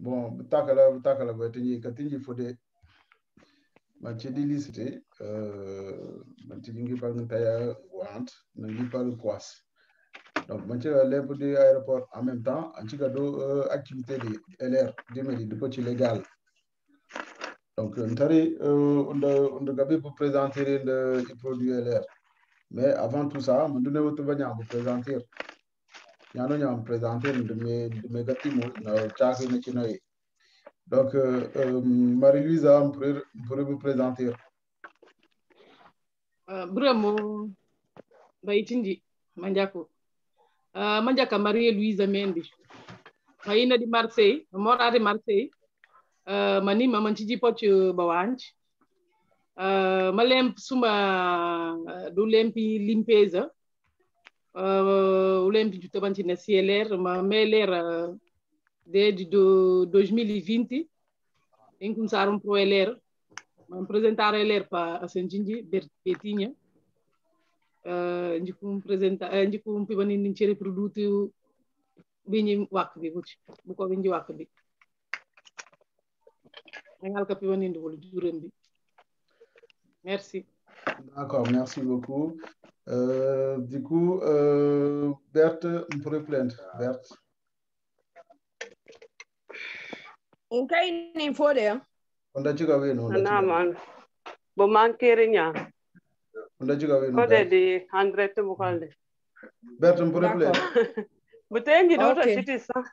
bon takala ba tinji katinji fode man ci di licité man ci ngi par taya want ngi par quoi donc man ci lepp di aéroport en même temps an ci do activité di LR dimeli di petit légal donc ntari on gabi pour présenter le produit LR mais avant tout ça man dune wotu banya pour présenter ñano ñam présenter de mes gatimo na chaque na ci noy donc Marie-Louise pour vous présenter Bramo Baitinji Manjako Manjaka Marie-Louise Mendy Maina di Marseille mora di Marseille mani mamanchiji pochu bawanj malem suma du lempi limpeza ulempi jutabanchi na CLR ma meler desde 2020 em começaram pro LR ma apresentar LR para a Senjinji Betinha ndikum apresentar ndikum pibani nchere produto bini wakbi buci buko bini wakbi ngal ka pibani ndul jurembi merci. D'accord, merci beaucoup. Du coup, Berthe, on pourrait plaindre. Berthe. On kay ni fode. On da jiga we no. Na man. Bo man kerinya. On da jiga we no. Fode di 100 bukalde. Berthe, on pourrait plaindre. Butengi do to citisa.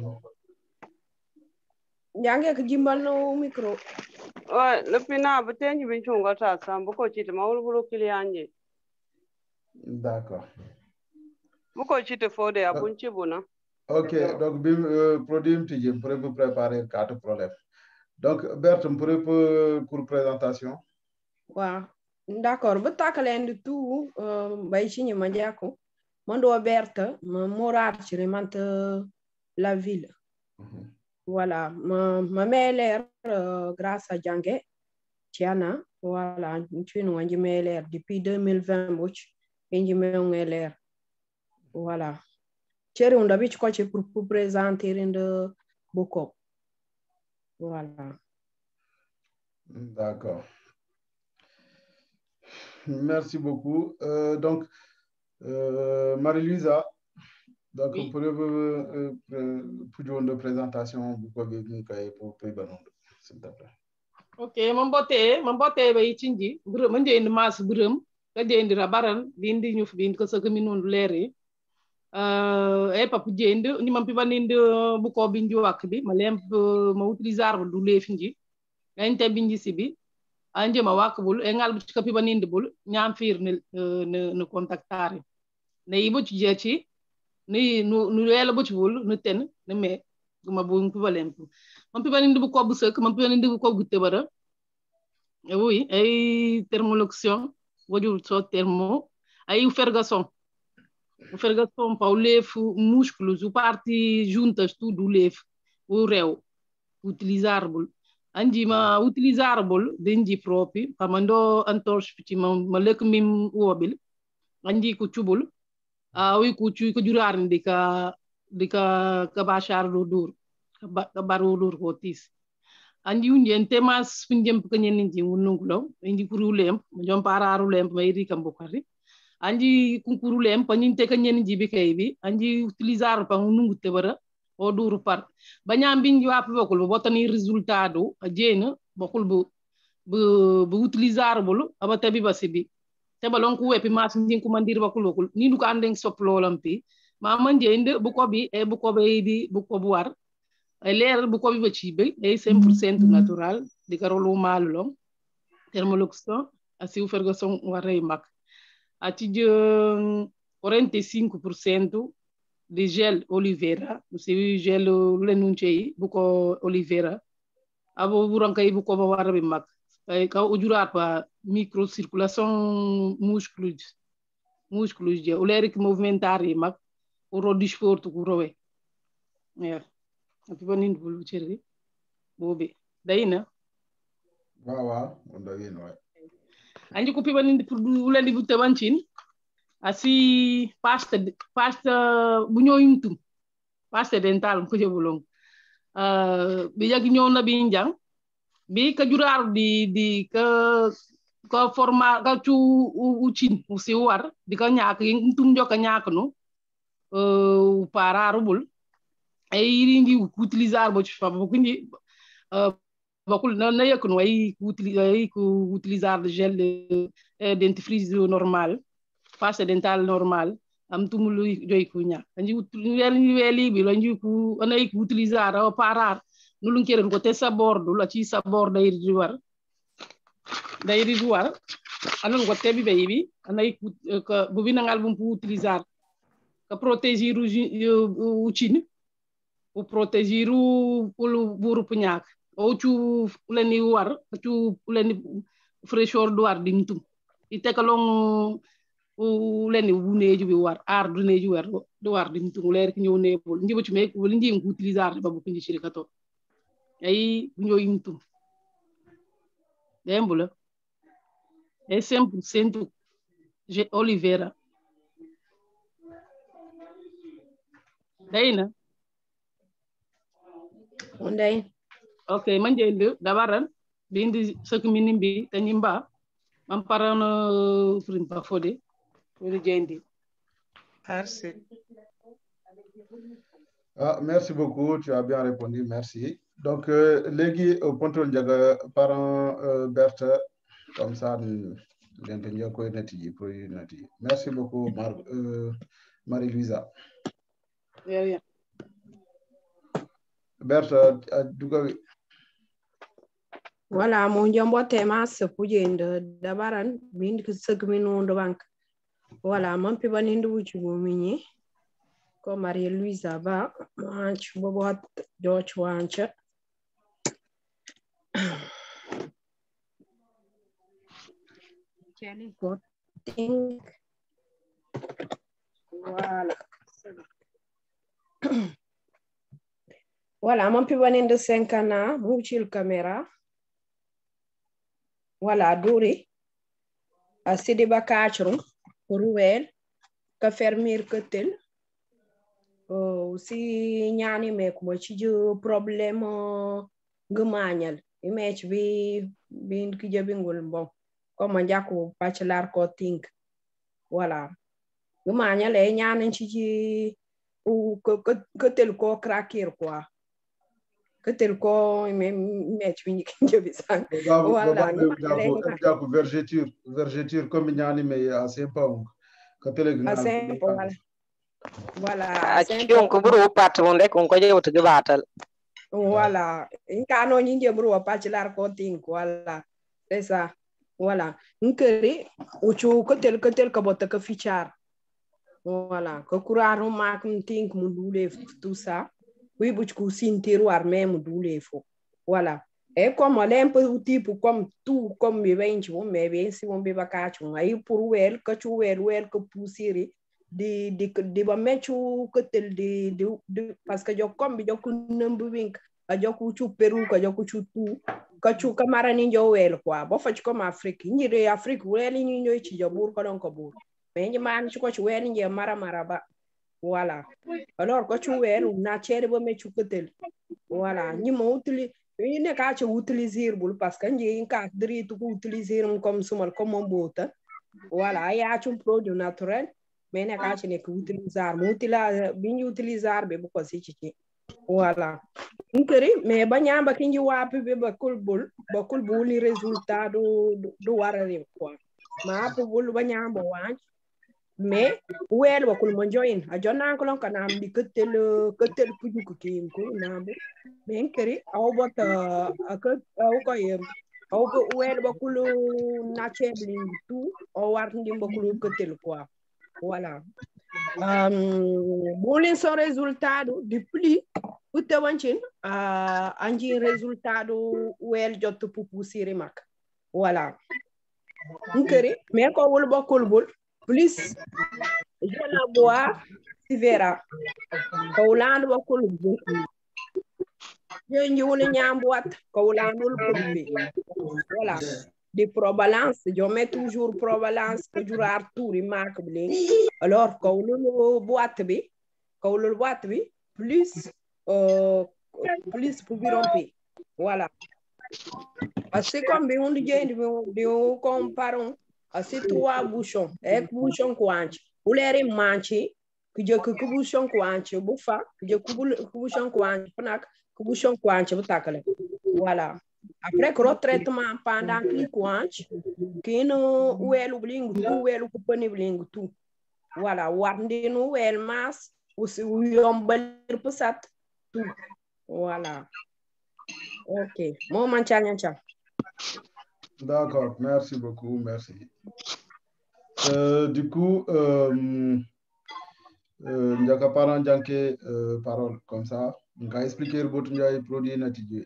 Jange ka gimbal no micro. Lepina butengi binchunga ta sambu ko chita maulu kilianje. D'accord. Buko chita fode abunchi buna. Ok, donc produit petit pour vous préparer 4 problèmes. Donc Berthe, on pourrait pour présentation. Ouais. D'accord, butakalen du tout Baichini Mandiako. Mando Berthe, morar chiremante la ville. Voilà, ma mère grâce à Djange Tiana, voilà, tu nous as mère depuis 2020 bouch, et je me LR. Voilà. Chéri on d'habitude quoi pour présenter de beaucoup. Voilà. D'accord. Merci beaucoup. Donc Marie-Louise, donc oui. Pour une présentation, vous pouvez pour s'il te plaît. Ok, mon bote ba yitinji, man je indi mas burum, ka je indi rabaran, di indi ñuf bi ko sa kami non leri. Papu je indi ni man piban indi bu ko binji wak bi, ma lemp ma utilizar du lefinji. Ngante binji sibi, anje ma wak bul, ngal bu ka piban indi bul, ñam fir ne contactare. Ne ibu ci je ci ni nu yela bu ci bul nu ten ne me guma bu ko balem man pi bani bu ko bu seuk man pi bani bu ko gutte bara oui ay thermolocution wajul so termo ay fergason pa o lefu músculos o parte juntas tudo lefu o rew utilizarbul andi ma utilizarbul denji propi pamando antorch ci ma lek mim wobil andi ko cubul oui ku jurar dika bashar do dur ka baru dur hotis andi unjen temas funjem ko nyenni wonnungulo indi kurulem mo jom pararulem may ri kam bokari andi kunkurulem paninte ka nyenni jibi kay bi andi utilizar pa nungu tebara o dur par banyam binji wa bokul botani resultado ajena bokul bu utilizar bolu aba tabi basibi te balon ku wepi mas ndin ku mandir bakul ni du ko andeng soplolampi ma manje inde bu ko bi e bu ko be di bu ko bu war e leer bu ko bi ba ci be e 100% natural di karolu malulom thermolocution asi u fergason waray mak ati je 45% de gel oliveira c'est gel lenuncei bu ko oliveira abo burankay bu ko ba war bi mak ka ujurar pa microcirculação músculos de o lerik movimentar e mak o ro disporto ku rowe api banin bulu cerri bobe dayna wa on da yen wa andi ko pibanin pour ulandi bu tabancin asi pasta bu ñoyumtum pasta dental ko jebulong bi yagi ñëw na bi njang bi ka jurar di ka forma ka cu ucin usi war di ka ñaak yi tum joka ñaak nu pararubul ay ringi utilizar bo ci fa bo kundi bakul na yakun way utilizar de gel de dentifrice normal face dental normal am tumulu joy ku ñaak anji weli bi lanji ku anay utilizar parar nulun keren ko te sabor du la ci sabor day di war anan ko te bi baby anay bu bi nangal bu utilizar ka protéger o chin o protéger o buru punyak o chu leni war chu leni fraîcheur do war dimtum ite ka long o leni wuneju bi war ar du neju war do war dimtum leer ki ñew nebul njibu ci mek wala njim ko utiliser ba bu ko ci rikato ay ñoy imtum dembula é 100% Oliveira Dayna Ondai okay manjende dabaran bindi sakmini bi tanyimba mamparano primpa fode woni jendi Merci. Merci beaucoup, tu as bien répondu, merci. Donc, légui au contrôle diaga parent Berthe, comme ça, merci beaucoup, Marie-Louisa. Yeah. Berthe, voilà mon jombo tema se pujende dabaran bind ke segminu ndo bank voilà man pi banindu wuci bo minyi ko Marie Louisa ba manch bobo hat George wancha Kelly got think voilà voilà man pi banindu 5 ans mu ci caméra voilà duri asidi bakachrum ruwel ka fermir ketel si ñaani me ko ci problème ngemañal image bi ki jabingul bon comme ndiako bachelor ko think voilà ngemañal e ñaan ci ketel ko craquer quoi ketel ko image bi ki jabi sang voilà vergeture comme ñaani me assez pas ketel voilà Acion ko buru pat mon rek on ko jewtu gibatal voilà inkano ñi jebru wa bachelor ko think voilà c'est ça voilà nkeri uchu ketel ko botta ko fichar voilà ko kuraro mak think mu dule tout ça oui buch ku sintir war même dule fo voilà et comme un peu type comme tout comme mi bench bon mais bien si on be bakachu ay pour wel ko chu wel ko pusiri di ba mechu ketel di parce que jo comme bi jo ku numbu wink a jo ku chu Peru ka jo ku chu tu ka chu kamara ni jo wel quoi bo fa comme Afrique ni de Afrique wel ni ñoy ci jo bur ko don ko bur mais ñi man ci ko ci wel ni mara ba voilà alors ko chu wel na chere ba mechu ketel voilà ñi mo utili ñu ne ka ci utiliser bul parce que ñi ka dri tu utiliser comme sumal comme mon bota voilà ya ci produit naturel mais ne ka ci ne ko utiliser mo bi ñu utiliser be bu ko ci voilà nkeri mais ba ñamba ki nji wapi be ba kul bul ni résultat du warare quoi ma po bul ba ñamba wañ mais wel ba kul mo join a jonna ko lon kana am di ketel puju ko ki ko nambe mais nkeri aw bota ak aw ko yem aw ko wel ba kul na chebling tout o war ndi ba kul ketel quoi voilà bulin son résultat du plus utte wancin anji résultat wel jot pupu siri mak voilà nkeri mais ko wul bokul bul plus je la bois tu verras ko wuland bokul bul je njiwul ñambuat ko wulandul pulbi voilà de probalance je mets toujours probalance que jurar touri mak bling alors ko wulul boîte bi plus plus pour romper. Voilà. C'est comme on dit, on compare ces 3 bouchons. Et bouchon quanti. Ou les manchi, que je que bouchon quanti, bouffa, que je bouchon quanti, panak, que bouchon quanti, boutakale. Voilà. Après que le traitement pendant que quanti, qui no ou elle oublie tout, ou elle oublie tout. Voilà. Warndi no elle masse, ou yomber pour ça tout. Voilà. Ok. Mon manchanya. D'accord, merci beaucoup, merci. Du coup, Ndiaka Paran Janké, parole comme ça. On va expliquer le bouton de produit natif.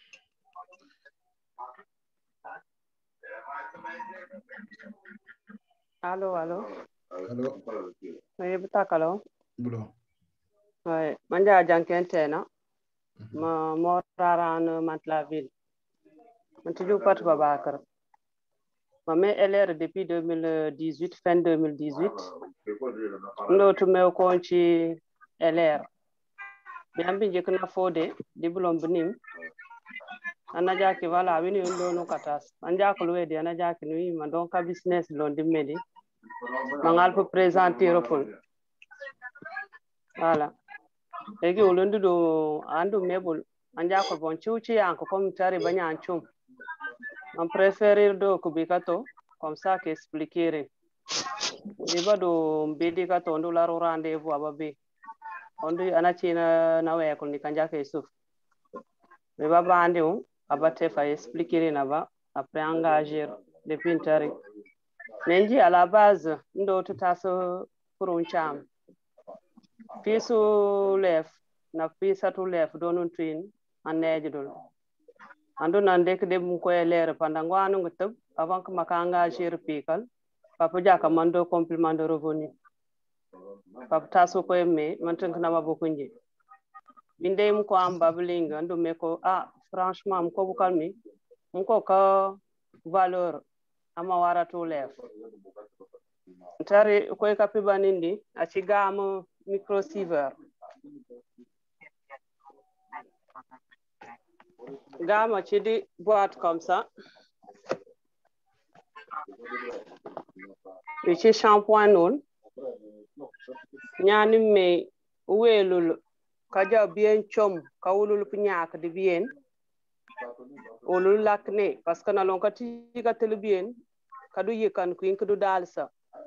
Allô. Allô. Oui, butakalo. Bon. Oui, manja jankentena. Ma moraran Mantes-la-Ville. Mantidiou Pat Babakar. Ma mets LR depuis 2018, fin 2018. Nous tu mets au compte LR. Bien bien que na fode diplôme benim. Anaja ki wala wini undo no katas. Anja ko lwe di anaja ki nui ma donc business lon di medi. Mangal pour présenter repol. Voilà. Egi ulundu do andu mebul anja ko bon chiuchi anko comme tari banya anchum. On préfère do kubikato comme ça qu'expliquer. Diba do mbedi ka tondo la rendez-vous ababe. Ondo anachina na we ko ni kanja ke suf. Diba bande abate fa expliquer na ba après engager depuis tari. Menji à la base ndo tutaso pour un cham. Pisu lef na pisa tu lef donun twin aneji dol. Ando nande ke dem ko lere pandango anu ngutub avant que makanga engager pikal. Papa jaka mando complément de revenu. Papa taso ko emme mantank na mabokunji. Binde mu ko am babling ando me ko franchement ko bu kalmi mu ko ka valeur ama wara to lef. Tari ko ka pibanindi a ci gam microsiever. Gama ci di boîte comme ça. Ici shampoing non. Nyani me welul kaja bien chom kawulul pinyak di bien. Olul lakne parce que na lon kati ga tel bien kadu yekan kuin kudu dalsa.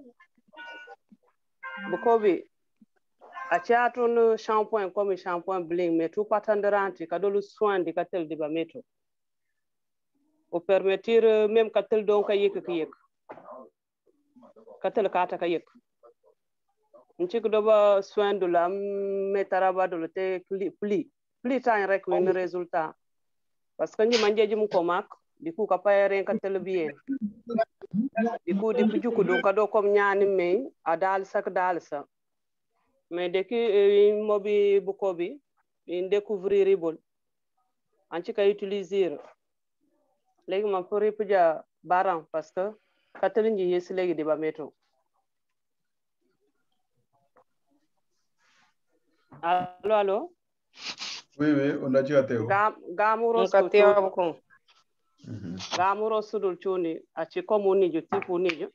Bukobi a chatun shampoing comme shampoing bling mais tout patanderanti kadolu soin di katel di bameto. Au permettre même katel donc yek. Katel kata ka yek. Nchik doba soin de la metaraba de te pli tan rek un résultat parce que ni manjeji mu ko mak di ku ka payere katel bien di ku di pujuku do kado kom nyani me adal sak dalsa mais de ki mobi bukobi in découvrir bon anchi ka utiliser legi ma pour puja baran parce que katel nji yes legi di ba meto. Allô? Oui, on a dit à Théo. Gamuro sudul chuni, achi komu nijo, tipu nijo.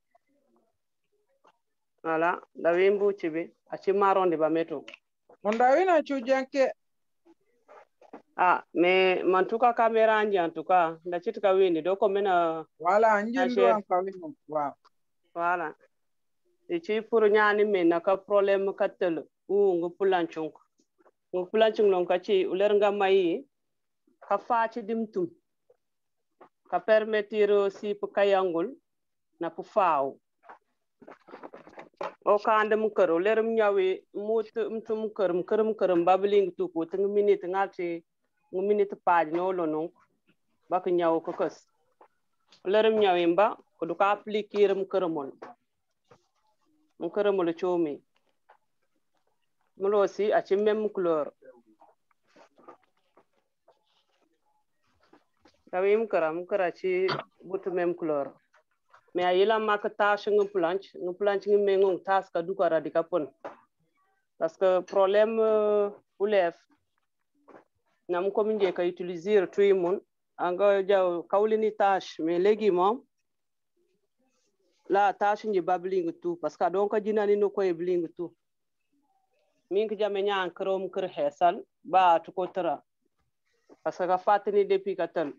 Voilà, da wimbu chibi, achi maron di bameto. Ondawina chujanke. Mais mantuka kamera anje antuka, da chitka wini, doko mena... Wala, anjindu ankawinu, wow. Voilà. Ichi puru nyani mena ka problem katelu. Ngu pulanchung long kachi uleranga mai ka faci dimtum ka permettre si kayangul na pu faaw o kande mu kër ulerum nyawi mut mtum kërëm babling tu ko tang minute ngati ngu minute page no lono bak nyaw ko kës ulerum nyawi mba ko du ka appliquer mu kërëmol choomi mulo aussi a ci même couleur tawim kara ci butu même couleur mais ayila mak tache ngi planche ngi mengo tas ka du ko radika pon parce que problème ulef nam ko min je ka utiliser tuy mun anga jaw kawlini tâche mais légui mom la tâche ni babling tout parce que donc jinani no koy bling tout min ko jame ñaan krom kër xéssal ba tu ko tara parce que fatini depuis katal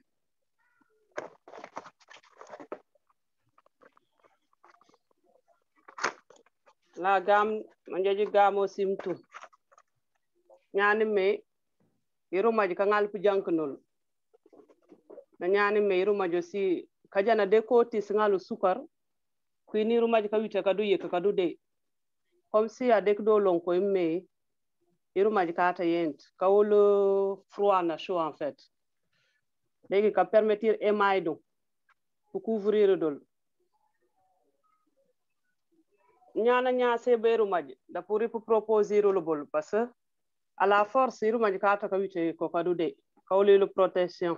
la gam manjaji gamo simtu ñaani me yero maji ka ngal pu jankanol na ñaani me yero majo si kajana de ko tis ngalu sukar kuini yero maji ka wita kadu yeka kadu de comme si adek do lon ko me yero maji ka ta yent ka wolo froid na chaud en fait legi ka permettre émail pour couvrir dol ñana ñase beru maji da pour proposer le bol parce que à la force yero maji ka ta ka wita ko kadu de ka wolo protection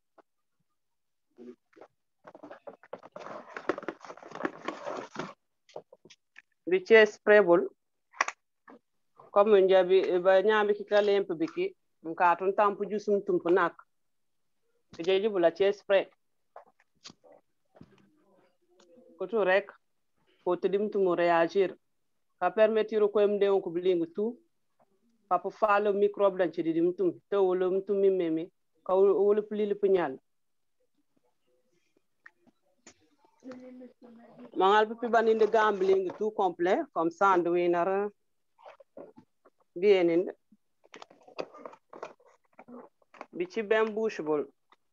bi chest prebol comme njabi ba ñambi ki kalem biki nka ton tampu jusum tumpu nak jeji bula chest pre ko to rek ko tedim tumu réagir ka permettre ko em dew ko blingu tout pa po falo microbe dan ci dim tum te wolo tum mi meme ka wolo pli punyal mangal pipi baninde gambling tout complet comme ça ando winara bien bici ben bouche bol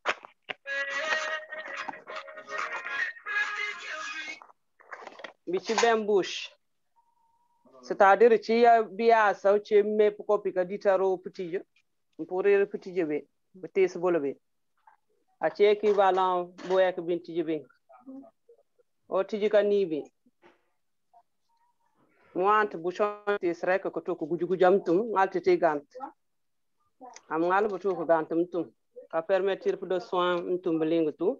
bici ben bouche c'est-à-dire ci ya biya saw ci me ko pika ditaro petit pour petit be betes bolobe a ci équivalent boyak binti jibe o tiji kanibi moante bouchon tes rek ko to ko guju jamtum ngalti te gant am ngal bu to ko gantum tum ka permettre de soin tum beling tout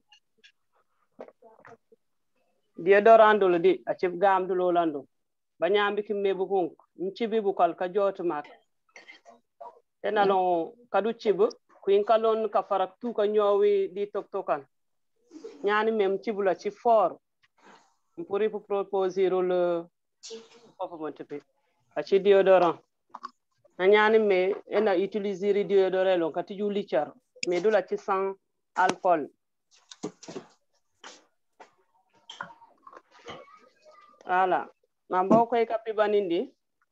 deodorant do di a ci gam do lolando banyambi ki mebu konk mcibi bu kal ka jotu mak tenalon kadu cibu kuin kalon ka farak tu ka ñowi di tok tokan ñani mem cibula ci fort pour proposer le popomontepe a ci deodorant na ñani me ena utiliser deodorant lon ka tiju lichar mais dula ci sans alcool voilà mambo koy kapi banindi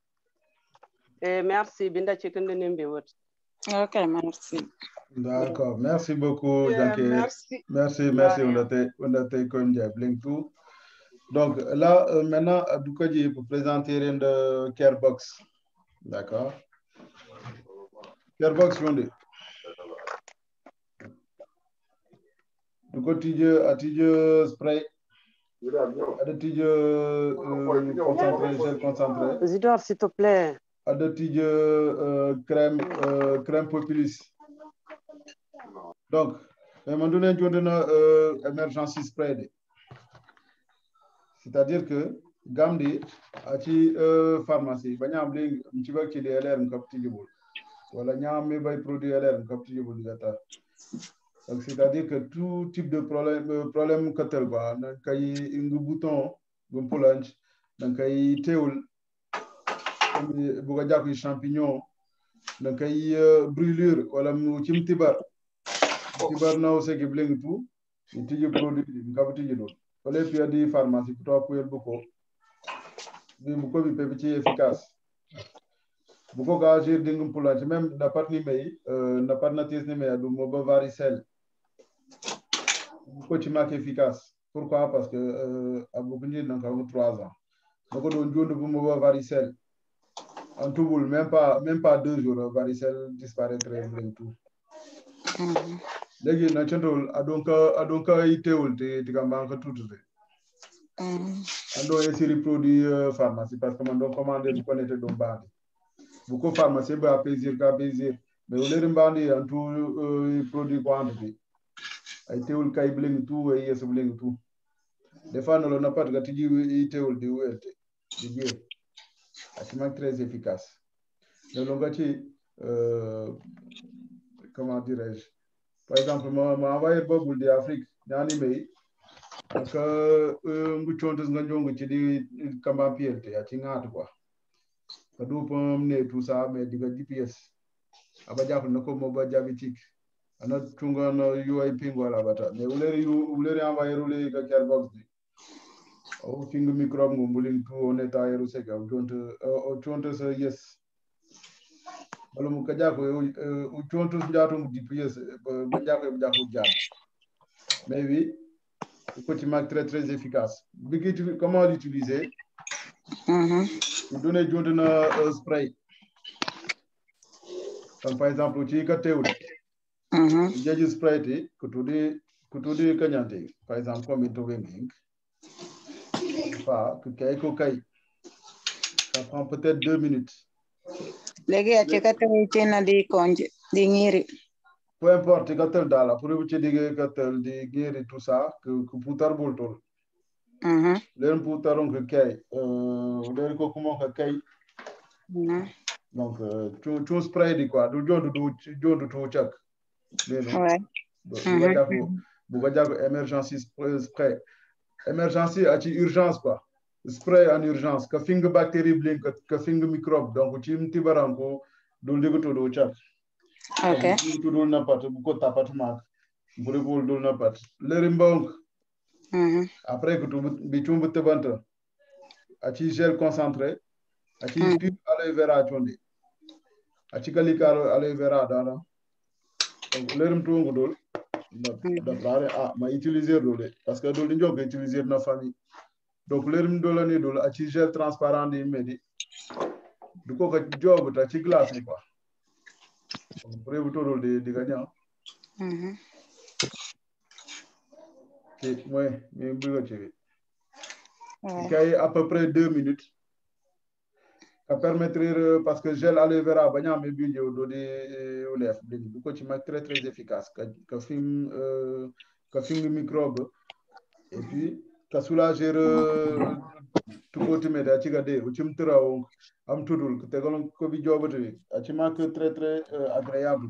merci binda ci kende nembe wot Ok, merci. D'accord, merci beaucoup, Yeah, Janké. merci. Merci, on a été comme Blink tout. Donc là, maintenant, Abdoukodji pour présenter une de Carebox. D'accord. Carebox, fondé. Du côté à tige spray. À de tige concentré, gel concentré. Zidore, s'il te plaît. À de tige crème populus. Donc, à un moment donné, on a emergency spray. C'est-à-dire que Gamdi a ci pharmacie ba ñam li ci ba ci DLR ngap ci jibul wala ñam mi bay produit DLR ngap ci jibul data. Donc c'est-à-dire que tout type de problème katel ba na kay ngu bouton bu polange na kay teewul bu ga jakk champignon na kay brûlure wala mu ci tibar na c'est que bling tout ci tiji produit ngap ci jidul wala puis di pharmacie pour pouvoir beaucoup beaucoup bi efficace beaucoup agir dingum pour la même na part ni may na part na tes ni may du mo ba varicelle beaucoup ci marque efficace pourquoi parce que a beaucoup ni dans 3 ans donc on jonde bu mo ba varicelle en tout boule même pas 2 jours varicelle disparaîtrait du tout légui na centol adonka itewul te gamba ka tutude ando essiri produit pharmacie parce que man do commander bu connecté do bandi bu ko pharmacie ba plaisir mais au lieu bandi en tout produit quantité ay tewul kay bling tout et yes bling tout des fois no na pas gati ji tewul di welte di bien c'est très efficace le longati comment dirais-je, par exemple, ma envoyé bobul de Afrique, ñani may, que ngu chontes nga ñongu ci di kambampielte ya ci ngaatu quoi. Ka du pom ne tout ça mais diga GPS. Aba japp na ko mo ba diabétique. Ana tunga no UI pingo la bata. Mais uleri envoyé rouler ka kerbox bi. O fingu microbe ngum bulin tu on état yeru sega o chonte sa yes. Wala mu ka jako o chonte njaatu mu GPS ba jako jam. Mais oui, petit Mac très efficace. Comment l'utiliser? Vous donnez un spray. Comme par exemple, tu as un spray que tu dis par exemple, comme tu veux, ça prend peut-être 2 minutes. Peu importe, tu as dans pour vous dire tout ça, que poutar boltol. Len poutar que kay, len ko comment que kay. Donc, tu spray di quoi, du to check. Ouais. Bougadjago emergency spray. Emergency a urgence quoi. Spray en urgence. Que finger bactérie blink, que finger microbe. Donc, tu me tibaranko, dul digo to do check. Ok. Tu dul na pat, bu ko tapat mak. Bu dul na pat. Lerimbonk. Après que tu bitum bu tebanta. A gel concentré. A pure aloe vera chondi. A kalika aloe vera dana. Donc, lerim to ngudol. Ma utiliser dole parce que dole njogo utiliser na famille. Donc lerim dole ni dole a gel transparent di medi. Du ko job ta ci glace quoi. Pour vous tout de gagnant. Oui, mais à peu près 2 minutes. Ça permettrait, parce que gel aloe vera, bagna me bien do de olef, du coup, tu très efficace. Que film microbe, et puis, que soulager tout ultimate, à tigader, ou tu me tira, am tudul, que te galon kobi job, tu marques très agréable.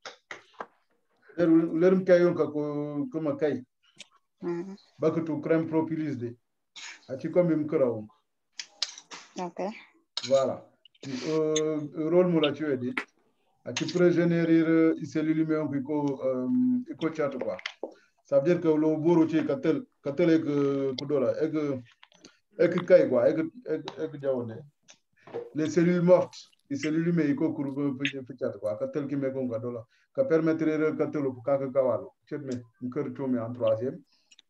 L'herbe kayon comme kay. Bakutu crème propolis de. Tu comme une croix. Ok. Voilà. Rôle moula tu as dit. Tu peux générer les cellules humaines qui chat quoi. Ça veut dire que le bourreau tu es katel et que kudola et que kay quoi et que jaune. Les cellules mortes, les cellules humaines qui courent peut chat quoi. Katel qui me gonga dola. Qui permettrait katel pour kakawalo. Tu mets un cœur tombé en troisième.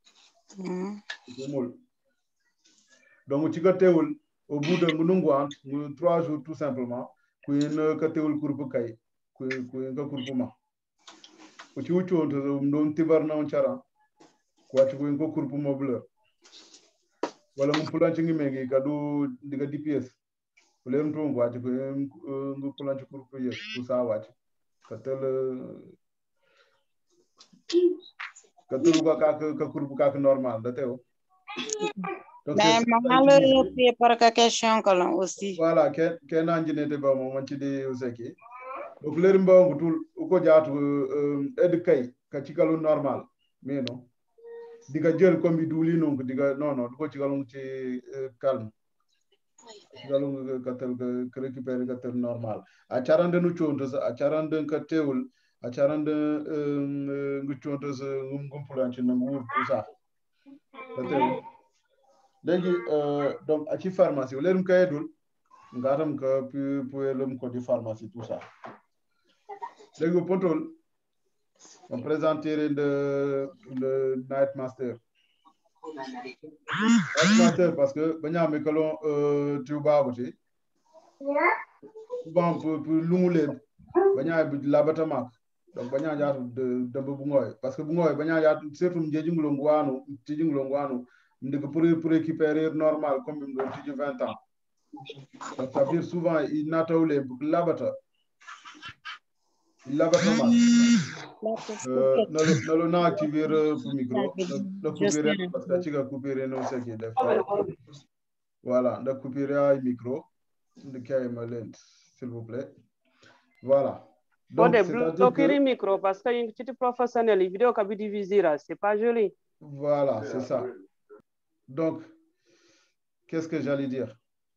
Donc, tu as au bout de 3 jours, tout simplement, tu as un courbe kay, tu as un courbe. Tu as un tibarna un chara, tu as un courbe mobile. Voilà, mon plan de mengi kadu diga DPS. Tu as un plan de courbe tout ça, courbe normal, mais maman le pour que question que l'on aussi voilà qu'un ingénieur de bas moment tu dis aussi donc l'herbe ngutul uko jaatu edkay ka ci kalu normal mais non diga jël comme duli non diga non ko ci kalu ci calme galu katel que récupérer katel normal a charande nu chonto a charande ka teul a charande ngu chonto ngum pulanci na ngur tout ça léegi donc à ci pharmacie o leerum kaye dul ngatam ka pour lum ko di pharmacie tout ça léegi pontol on présenter le night master parce que banya me kalon tu babuti souvent pour lungulen banya bi labatama donc banya jaar de bu ngoy parce que bu ngoy banya jaar surtout njeji ngulongwanu tiji ngulongwanu pour récupérer normal comme une de 20 ans. Donc, ça veut dire souvent, il n'a pas eu les labata. Il labata mal. Nous avons activé le micro. Nous coupé parce que tu as coupé non ce qui est voilà, nous coupé le micro. S'il vous plaît. Voilà. Donc, bloquer micro parce que une petite professionnelle, vidéo qui divisera, c'est pas joli. Voilà, c'est ça. Donc, qu'est-ce que j'allais dire?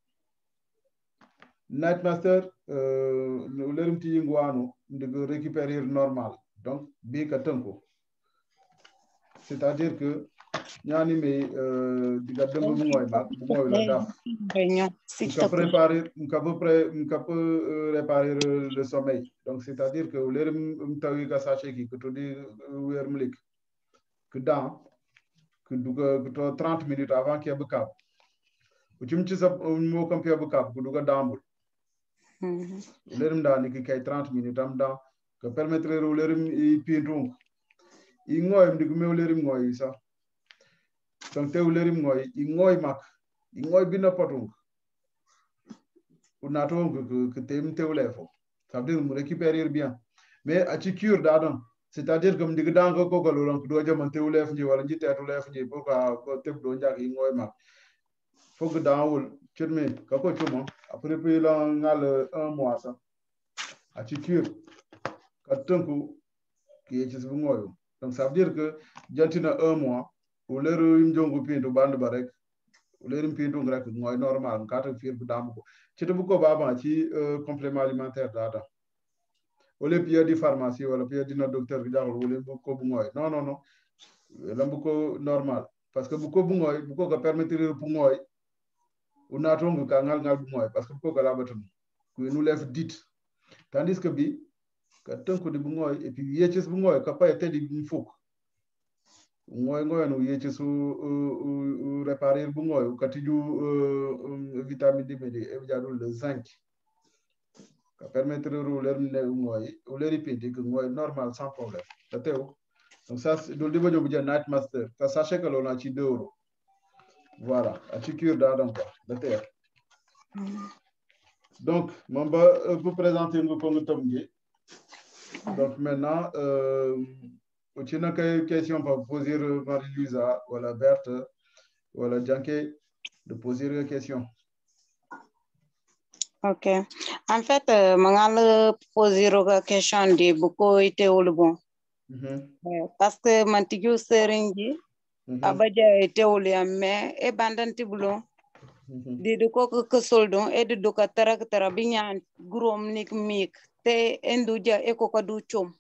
Nightmaster, nous de récupérer normal. Donc, bien que c'est-à-dire que ñaani mais diga demb bu ngoy mak bu ngoy la daf réparer le sommeil. Donc c'est-à-dire que lerem tawi ka sachet ki que to di wer mlik que dans que duga to 30 minutes avant qu'il y ait cap u ci ci sa mo kam pe bu cap ku duga dambul lerem da ni ki kay 30 minutes am dans que permettre lerem pintung i ngoy ndig mew lerem ngoy ça. Donc, tu as dit mak, bina patung. On a que tu ça veut dire que récupérer bien. Mais à cure d'adam, c'est-à-dire que je dis que ko ko lo do jam te ulef ni wala jité to lef ni pour que te do jak mak. Faut que daawul cirme ka ko cuma après puis la ngal 1 mois ça. À cure ka tanku qui est ci bu ngoy. Donc ça veut dire que jantina 1 mois ou leru njongu pintu band barek ou leru pintu rek moy normal kata fir bu dam ko ci bu ko baba ci complément alimentaire data wala pied di pharmacie wala pied dina docteur bi jaxul wala bu ko bu ngoy non la bu ko normal parce que bu ko bu ngoy bu ko ko permettre bu ngoy ou natongu ka ngal bu ngoy parce que bu ko ko labatun ku nu lef dit tandis que bi ka tanku di bu ngoy et puis yeches bu ngoy ka pay tedi bu fuk ngoy no yeche su réparer bu ngoy katiju vitamine D et jadul le zinc ka permettre rouler ne ngoy ou les répéter que ngoy normal sans problème tatew donc ça do le bañu bu night master ka sachez que l'on a ci 2 €. Voilà à ci cure d'adam quoi tatew donc mon ba pour présenter ngo ko ngam donc maintenant tu as une question pour poser Marie-Louisa ou la Berthe ou la Janké de poser une question. Ok. En fait, je vais poser une question de beaucoup été au bon. Parce que je suis toujours seringi, abaja été au mais et bandanti boulon. De quoi que soldon et de quoi tara binyan grom nik mik te enduja e ko du chom.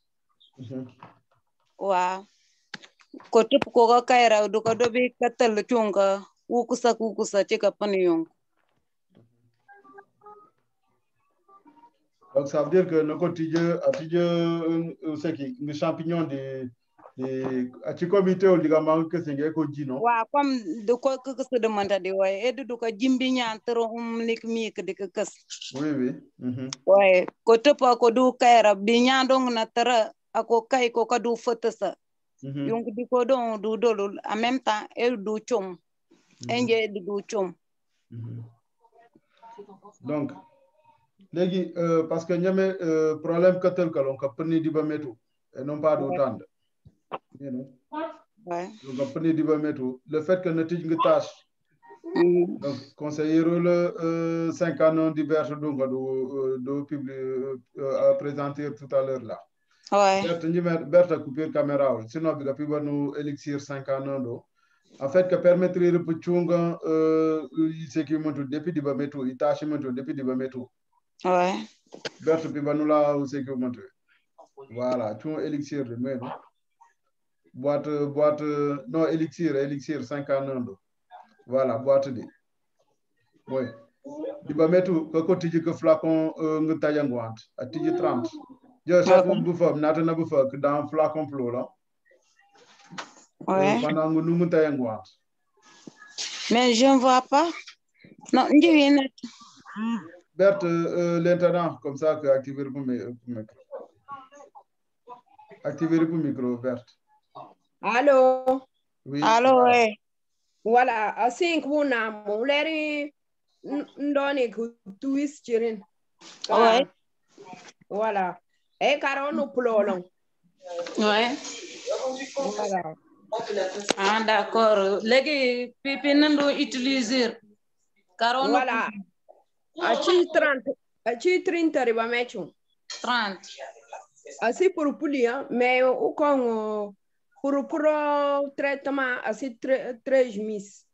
Wa ko tup ko ka kaira do ka do be katal chunga kukusa cheka paniyong. Donc ça veut dire que le quotidien c'est qui les champignons de a ci comité o diga mang que c'est ko dino wa comme de ko que demanda de way et de ko jimbi ñaan tero lik mik de kes. Oui. Ouais, ko tup ko du kaira bi ñandong na tara ako kay ko ka du fotasa. Yung di ko don du dolul en même temps et du chom. Enje du chom. Donc légui parce que ñame problème que tel que l'on ka peni di ba metu et non pas d'autant. Ouais. Donc peni di ba metu le fait que ne tij nga tâche. Donc conseiller le 50 ans d'hiver donc do publier à présenter tout à l'heure là. Ouais. Bertha couper caméra sinon bi ga pi banu élixir 50 ans do en fait que permettre de chunga sécurité depuis di ba metu itachi metu depuis di ba metu. Ouais. Bertha pi banu la sécurité. Voilà, tu élixir de mais boîte non élixir 50 ans do. Voilà, boîte de. Oui. Di ba metu ko ko tiji ko flacon nga tayangwant a tiji 30. Je chaque bu fa nata na bu fa dans flacon plo là. Ouais. Pendant que nous tayangwant. Mais je ne vois pas. Non, je Berthe, l'intendant, comme ça, que activer le micro. Activer le micro, Berthe. Allô? Oui. Allô, oui. Voilà, assim que vous n'avez l'air ndone que tu es chirin. Ouais. Voilà. Et car on plolong. Ouais. Voilà. Ah, d'accord. Les pépés n'ont utiliser. Car on Voilà. A ci 30 riba mechu. 30. Assim pour puli, mais o com pour traitement assim 3 meses.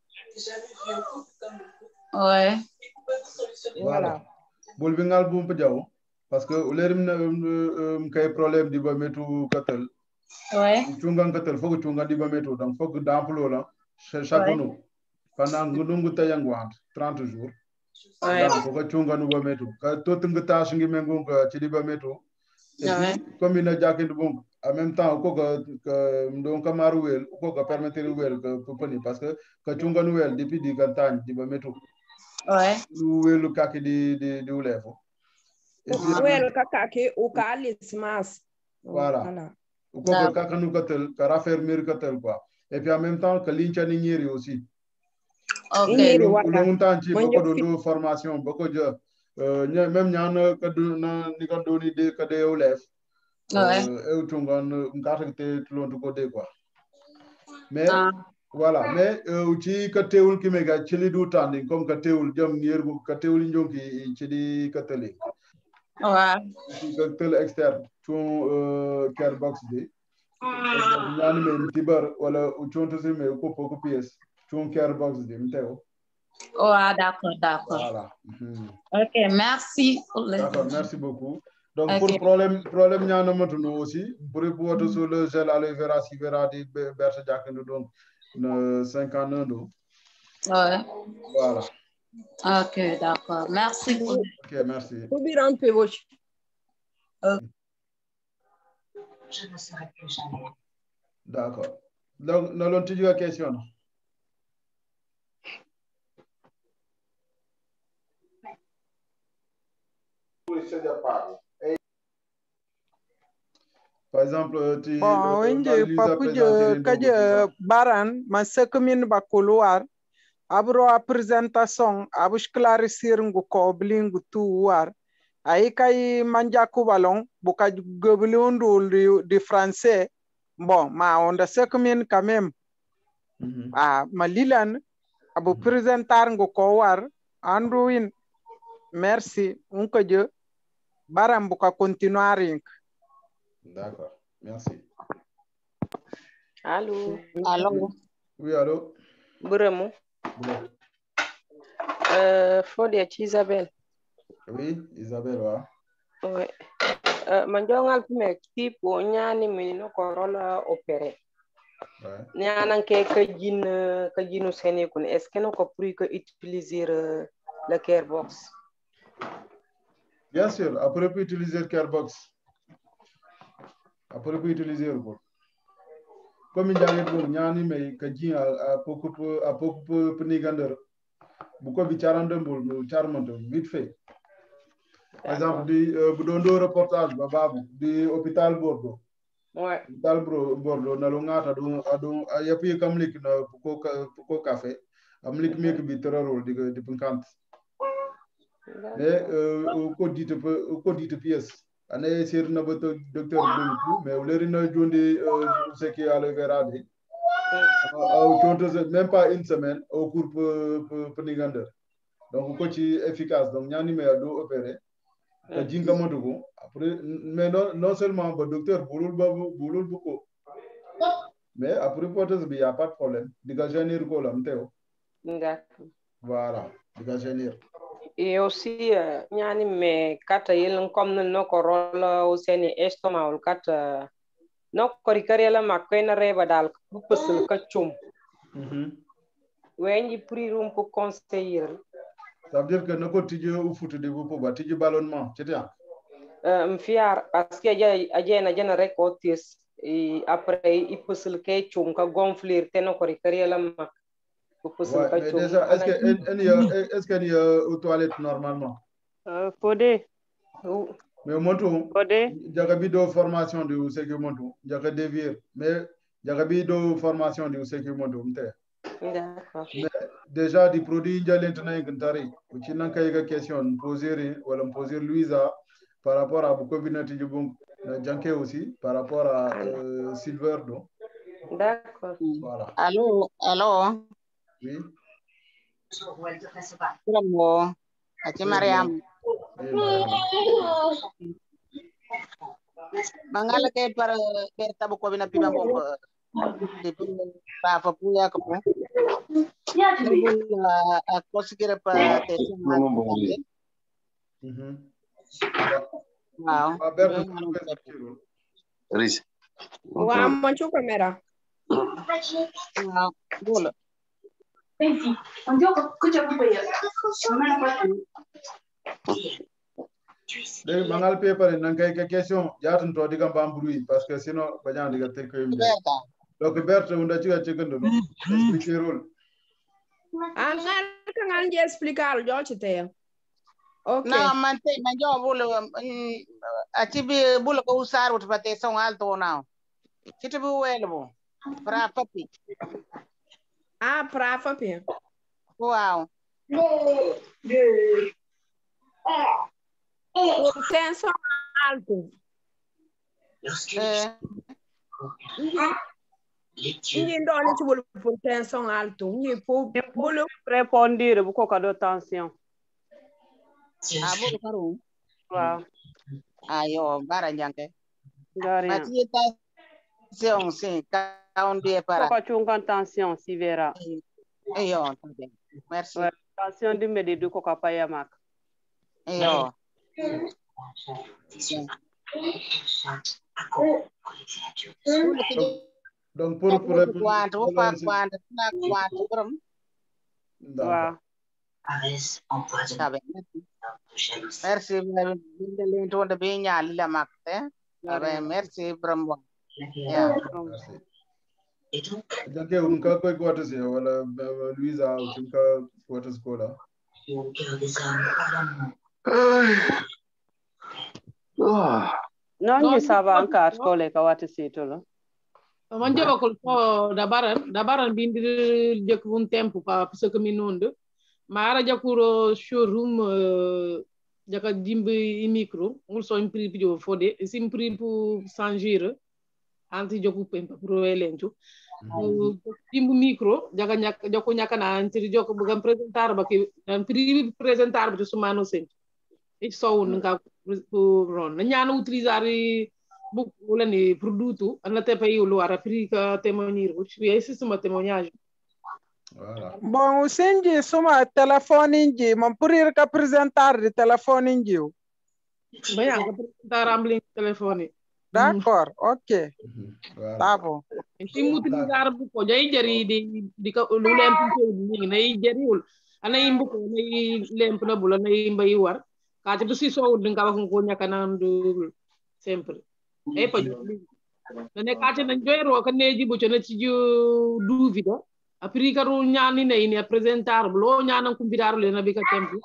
Ouais. Voilà. Bol bingal bum pajaw parce que ulerim na kay problème di ba metu katal. Ouais. Chungan katal fogo chungan di ba metu donc fogo d'amplo la chaque jour. Pendant ngudungu tayangwant 30 jours. Ouais. Donc ko chungan ba metu. Ka to tungta shingi mengu ka ci di ba metu. Et puis comme il a jaké bon en même temps ko que donc kamaru wel ko ka permettre wel que poni parce que ka chungan wel depuis di kantan di ba metu. Ouais. Lu kaki di ulefo. Well kakaki o kalis mas. Voilà. Ou quoi que kakanu katel, kara fermer katel quoi. Et puis en même temps que l'incha nigneri aussi. Ok. Longtemps ci beaucoup de formation beaucoup de même ñaan ka na ni ka doni de ka de ulef. Et tungan ngata te tulon ko de quoi. Mais voilà, mais ci ka teewul ki mega ci li du tandi comme ka teewul jëm niergu ka teewul ñonki ci di kateli. Ouais. Ka tel externe ton care box bi. ñaan me tibar wala chonto se me ko poko pièce ton care box bi mteo. Oh, d'accord. Voilà. OK, merci. D'accord, merci beaucoup. Donc pour problème ñaan matuno aussi pour sur le gel aloe vera si vera di berse jakendo donc 51 do. Ouais. Voilà. OK, d'accord. Merci. OK, merci. Je ne serai plus jamais. D'accord. Donc, nous allons étudier la question. Par exemple, tu baran masekmin bakuluar abro a présentation abush clarifier ngu ko blingu tuwar ay kay manjaku balon buka goblundul di français bon ma onda sekmin quand même malilan abu présentar ngu ko war andruin merci unko je baram buka continuer. D'accord, merci. Allô? Allô? Oui, allô? Bremo. Faut dire Isabelle. Oui, Isabelle, ouais. Ouais. Manjongal pume tipo nyani menino korola opéré. Ouais. Nyanan ke kajinu sene kun est-ce que no ko pour que utiliser le carebox? Bien sûr, après peut utiliser le carebox. Après peut utiliser le bol. Comme il y a des nyani mais kaji a beaucoup penigander. Beaucoup bicharande bol no charmante vite fait. Par exemple di budondo reportage bababu di hôpital Bordeaux. Ouais. Hôpital Bordeaux na longata adu ayapi kamlik na ko café amlik mek bi terror di pinkant. Mais ko dit pièce ane sir na ba docteur Bruno mais le rina jondi ce qui a le verade. Même pas une semaine au cours pour nigander. Donc ko ci efficace donc ñani me do opérer. Ka jinga matuko après mais non seulement le docteur boulul beaucoup mais après hypothèse il y a pas de problème diga génir ko lam teo. D'accord. Voilà diga génir. Et aussi ñani me kata yelen comme no ko rôle au seni estomac ul kata no ko rikariela makena reba dal bu pesul ka chum. Wenji prirum ko conseiller. Ça veut dire que nous continuons au foot de vous pour bâtir ballonnement, c'est ça? Fiar parce que ajena rek otis et après il peut se le chum ka gonfler teno ko rikariela mak. Ouais, mais déjà est-ce qu'il y a aux toilettes normalement? Podé. Mais montou. Podé. Jagabi do formation de ce que montou. Jaga devir mais jagabi do formation de ce que montou m'te. D'accord. Mais déjà des produits j'allais gantari. Uchi nan kay question poser wala poser Louisa par rapport à beaucoup binati jubung janké aussi par rapport à Silver do. D'accord. Voilà. Allô? Oui. Mariam. Mangala ke para berta buko bina piba bombo. Rafa puya ko po. Ako siguro pa testing natin. Wow. Riz. Wow, mancho kamera. Wow. Bola. Deh mangal paper nan kay question jatun to diga bamburu parce que sinon baña diga tek ko yimbe. Donc Berthe unda ci gënd no expliquer rôle. Ah ngal ka ngal je explicar jo ci te. Okay. Na man te man jo bolo ati bi bolo ko usar wut pate son alto now. Kiti bu welbo. Pra papi. Ah, pra papi. Wow. Por tenso alto. Ninguém dá onde tu por tensão alto. Ninguém bolo responder bu ko do tension. Ah, bolo karu. Wow. Ayo, bara janke. Garia. Mati tension sim, kaun dia para. Ko chungan tension si vera. Ayo, merci. Tension di medi du ko kapaya mak. Ayo. Donc pour merci merci Brambo. Donc on ka koy goto ci wala Louisa ci ka goto skola. Non sava anche a scuola che avete sito. Mangiavo col po' da baran bindi jek un tempo pa se mi nondo. Ma ara jakuro showroom jaka dimbe i micro, mul so impri pidio fode, simpri pu sangire anti joku pempa pro elentu. Dimbu micro jaka nyak joko nyakana anti joko bugam presentar ba ke pri presentar ba sumano sent. E so nka ron nyana utilizzare bu ulani produto andate pa io lo ara frica temonir uchi sistema témoignage. Voilà. Bon, o senji suma telefone inji, man purir ka presentar de telefone inji. Bem, ka presentar ambling telefone. D'accord, ok. Tá bom. Então utilizar bu ko jay jari di ka lu lemp ni nay jari ul ana imbu ko nay lemp na bula nay mbay war ka ci bisi so wud nga wax ko ñaka du sempre e pa ne ka ci nañ joyro ka neji bu ci na ci du video après karu ñaani ne ni presentar lo ñaanan ko bidar le na bi ka tempo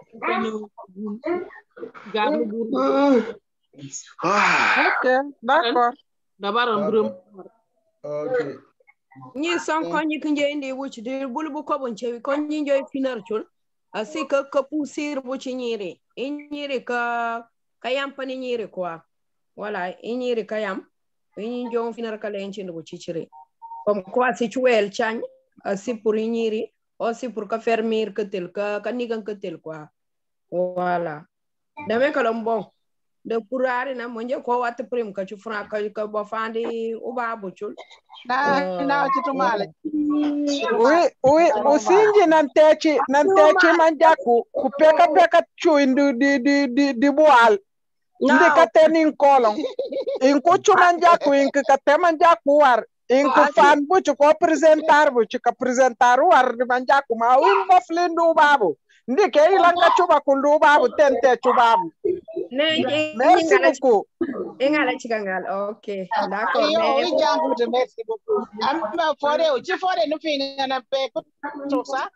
garlu bur Ok, d'accord. dabaram burum Ok. Ni son ko ni kunje inde wuci de bulbu ko bon cewi ko ni joy finar chul asi ka pusir bu ci ñiri ñiri ka yampani ñiri quoi voilà ñiri ka yam ñi jom finar ka len ci bu ci cire comme quoi si chuel chañ asi pour ñiri aussi pour ka fermir que tel ka nigan que tel quoi voilà dame ka bon de pourari na mo ko wat prim ka ci fra ka bo fandi u babu chul na ci tumale oui o sinji nan teci man jaku ku peka chu di boal ndi ka tenin kolon in ku chu man jaku in ka te man jaku war in ku fan bu ko presentar bu ka presentar war di man jaku ma win bo flindu babu ndi ke ilanga chuba kundu babu tente chubabu. Merci beaucoup. Engala chikangal. Ok, d'accord. Merci beaucoup. Amba fore o ci fore no finga na pe ko ça.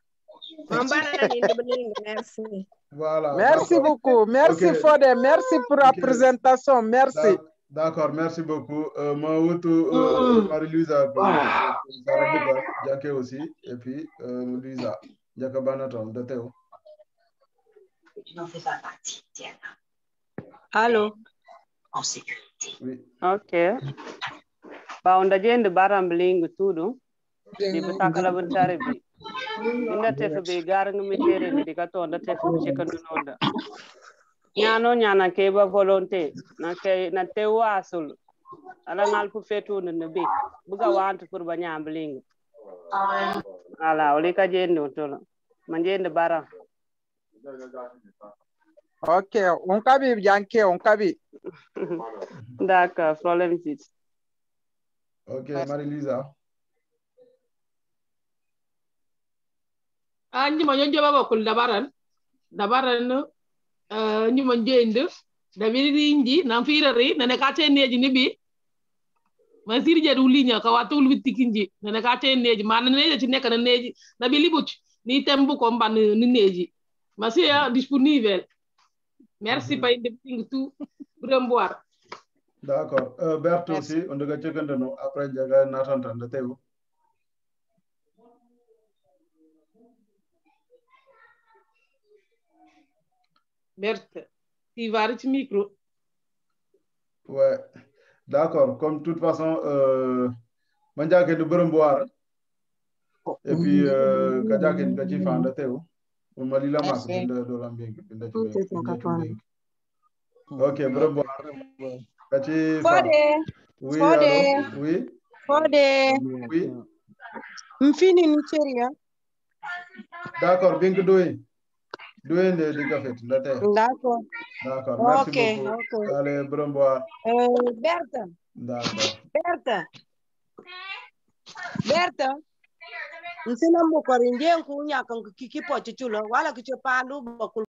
Merci. Voilà. Merci beaucoup. Merci okay. Fode. Merci pour la présentation. Merci. D'accord, merci beaucoup. Ma wutu Marie-Louisa Jake aussi et puis Louisa Jakabanatom de Théo. Tu n'en fais pas partie, Diana. Allô? En sécurité. Oui. Ok. Ba onda jende baram blingu tudu. Di betakala bentare bi. Inda tefu bi garang mitere ni di kato onda tefu bi chekandu nonda. Nyano nyana ke ba volonté na ke na te wasul ala ngal pu fetu ne be buga wantu pour ba nyambling ala oli ka jendo to man jende bara. Ok, on kabi Bianchi, on kabi. D'accord, problème fixe. Ok, Marie-Lisa. Anji ma nyonjo baba kul dabaran nyi ma jende da inji na firari na ne ka te neji ni bi ma sirje du linya ka watul witikinji na ne ka te neji ma na neji ci nek na neji na bi libuc ni tembu ko mban ni neji ma si disponible. Merci pas de tout remboire. D'accord. Berto aussi, on doit checker de nous après jaga natanta de teo. Berthe, tu vas arrêter le micro. Ouais. D'accord. Comme de toute façon, manja ke de remboire. Et puis kaja ke de fan de teo. On m'a dit la masse de l'ambing. Ok, remboire. Fode. Oui, Fode. allô? Oui. Fode. Oui. Mfini Nigeria. D'accord, bien que doué de café, D'accord. D'accord, merci Okay, beaucoup. okay. Allez, bon boire. Bertha. D'accord. Bertha. Nsina mo ko rinje ku nya kan ki po chulo wala ki palu bakul